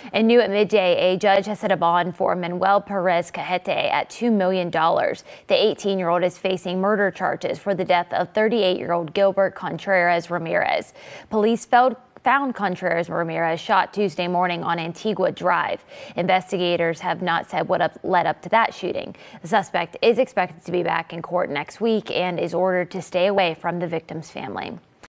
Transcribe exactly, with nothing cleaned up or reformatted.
And new at midday, a judge has set a bond for Manuel Perez Cajete at two million dollars. The eighteen-year-old is facing murder charges for the death of thirty-eight-year-old Gilbert Contreras Ramirez. Police found found Contreras Ramirez shot Tuesday morning on Antigua Drive. Investigators have not said what up, led up to that shooting. The suspect is expected to be back in court next week and is ordered to stay away from the victim's family.